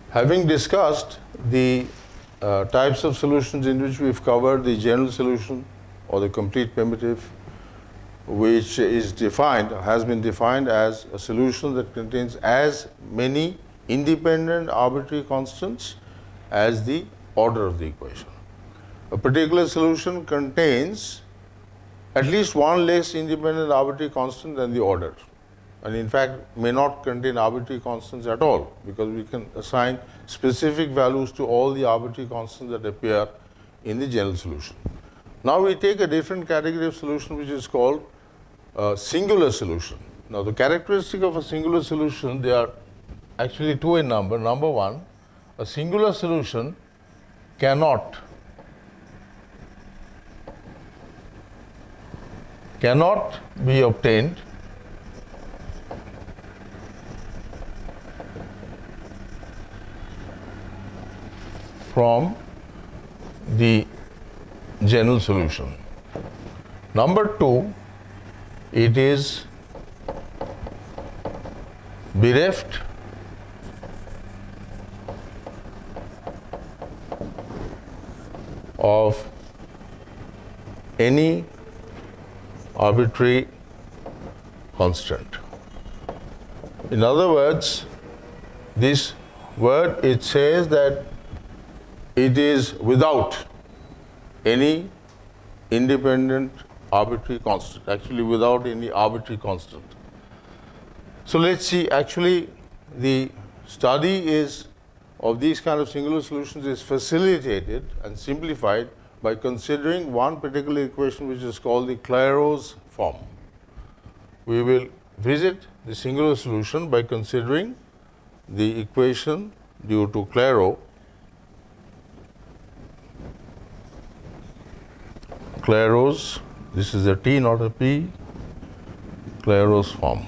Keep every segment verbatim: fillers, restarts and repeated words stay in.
Having discussed the uh, types of solutions in which we've covered the general solution or the complete primitive, which is defined, has been defined as a solution that contains as many independent arbitrary constants as the order of the equation. A particular solution contains at least one less independent arbitrary constant than the order, and in fact may not contain arbitrary constants at all, because we can assign specific values to all the arbitrary constants that appear in the general solution. Now we take a different category of solution which is called a singular solution. Now the characteristic of a singular solution, they are actually two in number. Number one, a singular solution cannot cannot be obtained from the general solution. Number two, it is bereft of any arbitrary constant. In other words, this word, it says that it is without any independent arbitrary constant, actually without any arbitrary constant. So let's see, actually the study is of these kind of singular solutions is facilitated and simplified by considering one particular equation which is called the Clairaut's form. We will visit the singular solution by considering the equation due to Clairaut. Clairaut's, this is a T not a P, Clairaut's form.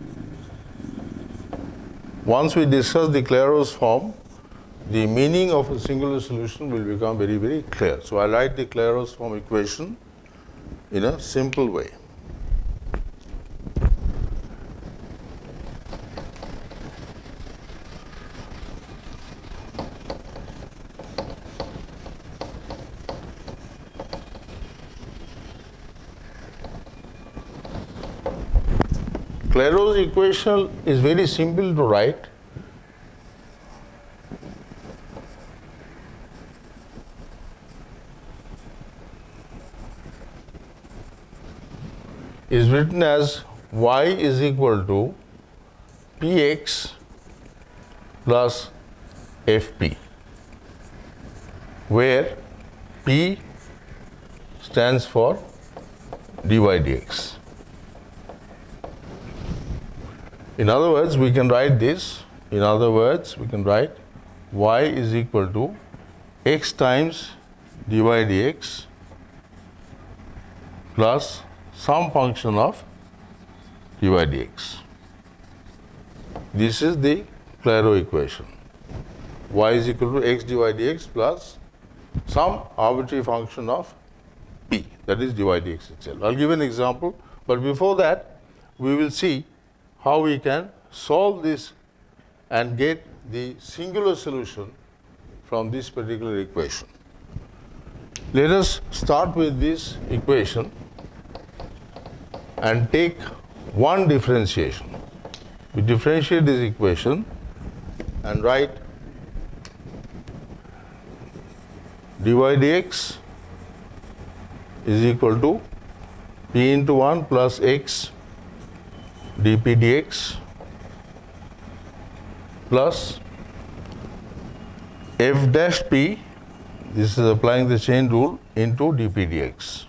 Once we discuss the Clairaut's form, the meaning of a singular solution will become very, very clear. So I write the Clairaut's form equation in a simple way. Clairaut's equation is very simple to write. Is written as y is equal to px plus fp, where p stands for dy dx. In other words, we can write this, in other words, we can write y is equal to x times dy dx plus some function of dy dx. This is the Clairaut equation. Y is equal to x dy dx plus some arbitrary function of p, that is dy dx itself. I'll give an example, but before that, we will see how we can solve this and get the singular solution from this particular equation. Let us start with this equation and take one differentiation. We differentiate this equation and write dy dx is equal to p into one plus x dp dx plus f dash p, this is applying the chain rule, into dp dx.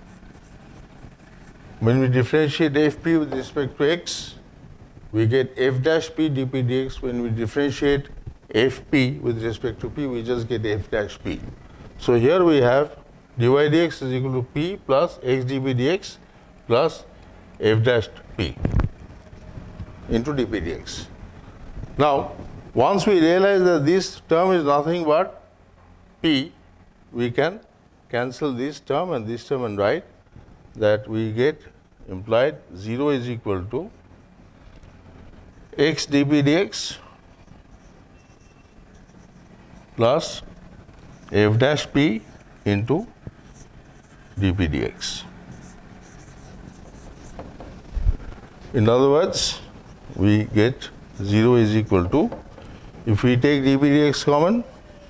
When we differentiate fp with respect to x, we get f dash p dp dx. When we differentiate fp with respect to p, we just get f dash p. So here we have dy dx is equal to p plus x dp dx plus f dash p into dp dx. Now, once we realize that this term is nothing but p, we can cancel this term and this term and write that we get implied zero is equal to x dp dx plus f dash p into dp dx. In other words, we get zero is equal to, if we take dp dx common,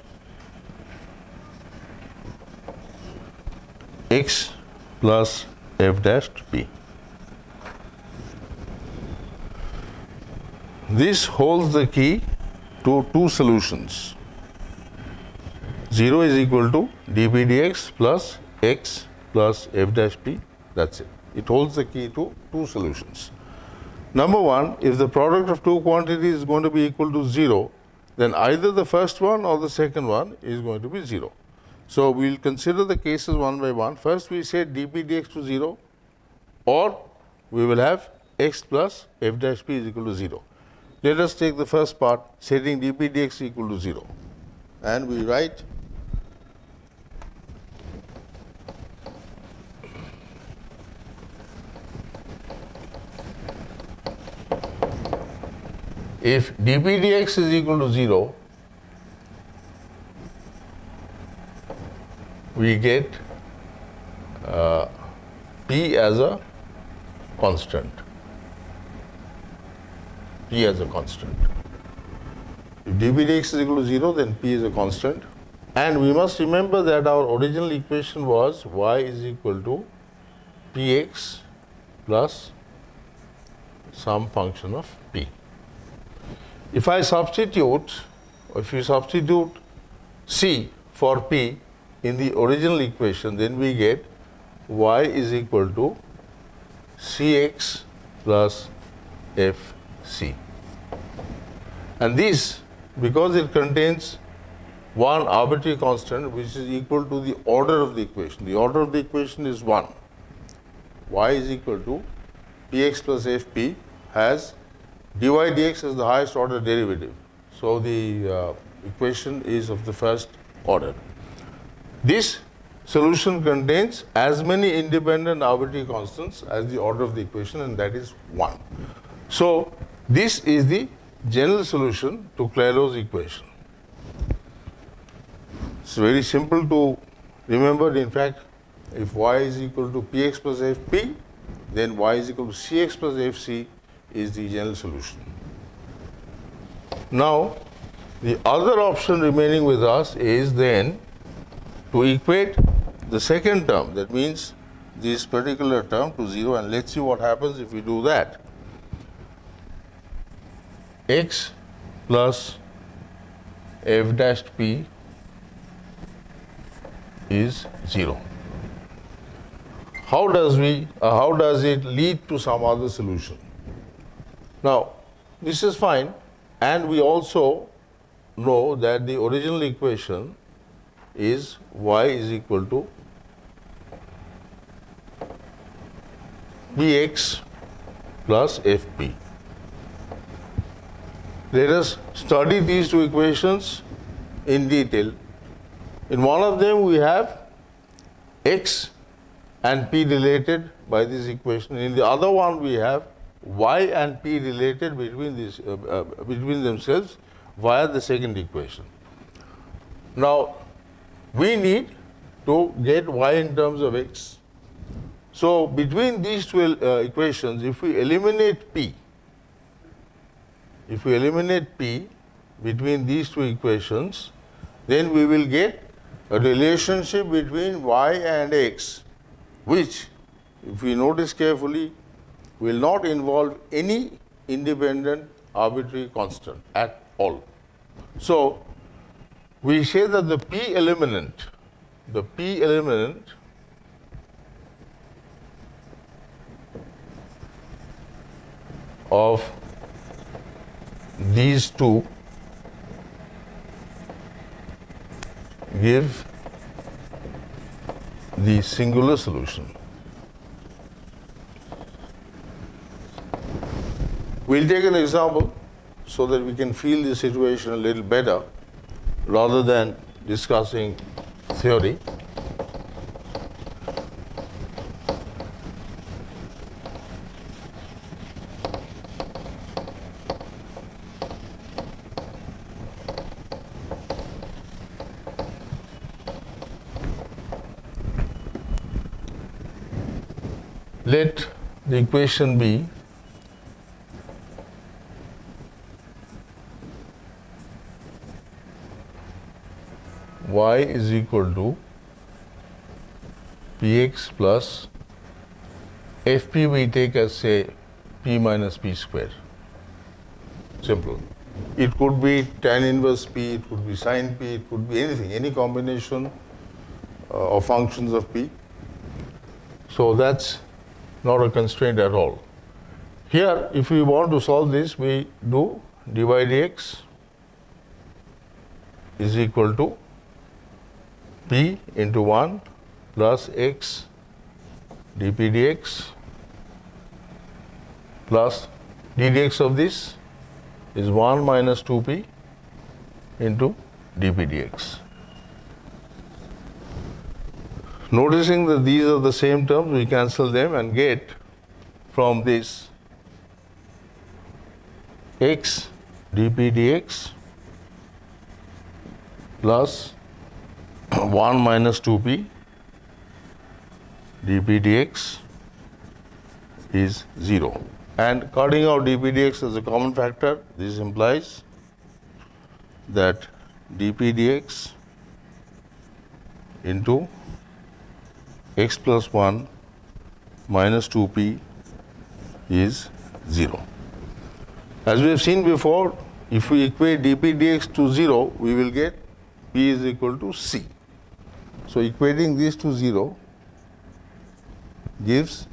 x plus f dash p. This holds the key to two solutions. zero is equal to dp dx plus x plus f dash p. That's it. It holds the key to two solutions. Number one, if the product of two quantities is going to be equal to zero, then either the first one or the second one is going to be zero. So we will consider the cases one by one. First we set dp dx to zero, or we will have x plus f dash p is equal to zero. Let us take the first part, setting dp dx equal to zero. And we write if dp dx is equal to zero, we get uh, p as a constant. P as a constant. If dp dx is equal to zero, then p is a constant. And we must remember that our original equation was y is equal to px plus some function of p. If I substitute, or if you substitute c for p in the original equation, then we get y is equal to cx plus fc. And this, because it contains one arbitrary constant which is equal to the order of the equation. The order of the equation is one. Y is equal to px plus fp has dy dx as the highest order derivative. So the uh, equation is of the first order. This solution contains as many independent arbitrary constants as the order of the equation, and that is one. So this is the general solution to Clairaut's equation. It's very simple to remember. In fact, if y is equal to px plus fp, then y is equal to cx plus fc is the general solution. Now, the other option remaining with us is then to equate the second term, that means this particular term, to zero, and let's see what happens if we do that. X plus f dash p is zero. How does we, uh, how does it lead to some other solution? Now, this is fine, and we also know that the original equation is y is equal to px plus fp. Let us study these two equations in detail. In one of them we have x and p related by this equation. In the other one we have y and p related between these uh, uh, between themselves via the second equation. Now we need to get y in terms of x. So between these two uh, equations, if we eliminate p, if we eliminate p between these two equations, then we will get a relationship between y and x, which, if we notice carefully, will not involve any independent arbitrary constant at all. So we say that the p eliminant, the p eliminant of these two give the singular solution. We'll take an example so that we can feel the situation a little better rather than discussing theory. let the equation be y is equal to px plus fp we take as, say, p minus p square. Simple. It could be tan inverse p, it could be sine p, it could be anything, any combination uh, of functions of p. So that's not a constraint at all. Here, if we want to solve this, we do dy dx is equal to p into one plus x dp dx plus d dx of this is one minus two p into dp dx. Noticing that these are the same terms, we cancel them and get from this x dp dx plus one minus two p dp dx is zero. And cutting out dp dx as a common factor, this implies that dp dx into x plus one minus two p is zero. As we have seen before, if we equate dp dx to zero, we will get p is equal to c. So equating these to zero gives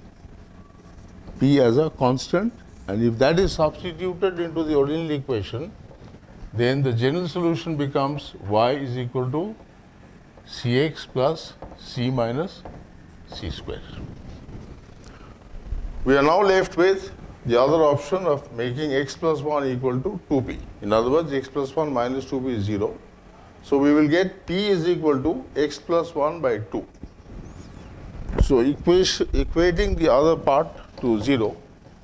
p as a constant, and if that is substituted into the original equation, then the general solution becomes y is equal to cx plus c minus c square. We are now left with the other option of making x plus one equal to two p. In other words, x plus one minus two p is zero. So we will get p is equal to x plus one by two. So equation, equating the other part to zero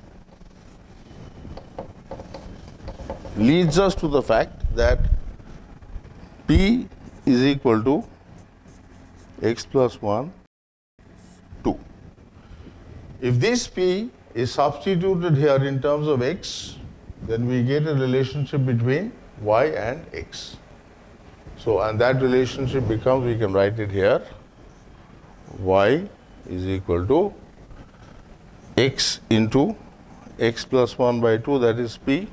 leads us to the fact that p is equal to x plus one, two. If this p is substituted here in terms of x, then we get a relationship between y and x. So, and that relationship becomes, we can write it here, y is equal to x into x plus one by two, that is p,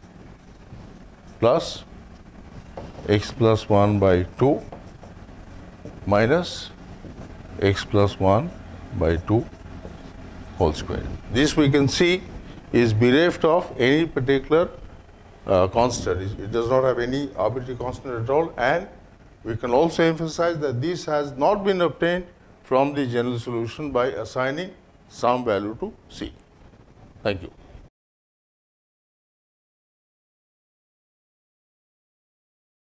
plus x plus one by two minus x plus one by two whole square. This we can see is bereft of any particular uh, constant. It does not have any arbitrary constant at all, and we can also emphasize that this has not been obtained from the general solution by assigning some value to c. Thank you.